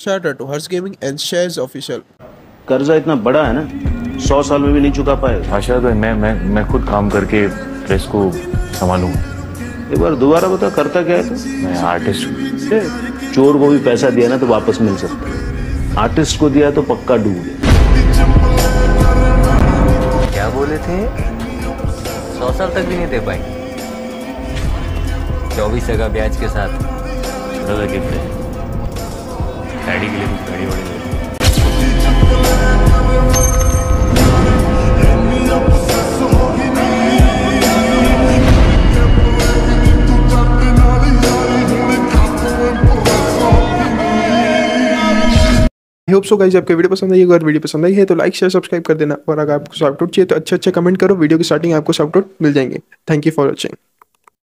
Shout out to Hers Gaming and Shares Official. कर्जा इतना बड़ा है ना, 100 साल में भी नहीं चुका पाएगा। आशा भाई मैं खुद काम करके प्रेस को संभालूंगा। एक बार दोबारा बता, करता क्या है तू? मैं आर्टिस्ट हूँ। चोर को भी पैसा दिया ना तो वापस मिल सकता है, आर्टिस्ट को दिया तो पक्का डूब गया। क्या बोले थे? 100 साल तक भी नहीं दे पाएंगे। 24 का ब्याज के साथ छोटा सा गिफ्ट है डैडी के लिए, कुछ गाड़ी वाड़ी ले। आई होप सो गाइस आपको वीडियो पसंद आई। अगर वीडियो पसंद आई है तो लाइक शेयर सब्सक्राइब कर देना, और अगर आपको शाउट आउट चाहिए तो अच्छे कमेंट करो, वीडियो की स्टार्टिंग आपको शाउट आउट मिल जाएंगे। Thank you for watching.